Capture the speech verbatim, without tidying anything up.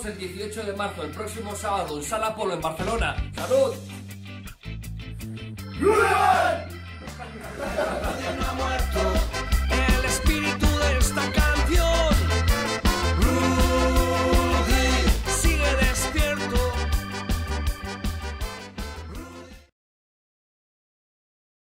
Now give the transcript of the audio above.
vemos el dieciocho de marzo, el próximo sábado, en Sala Polo, en Barcelona. ¡Salud!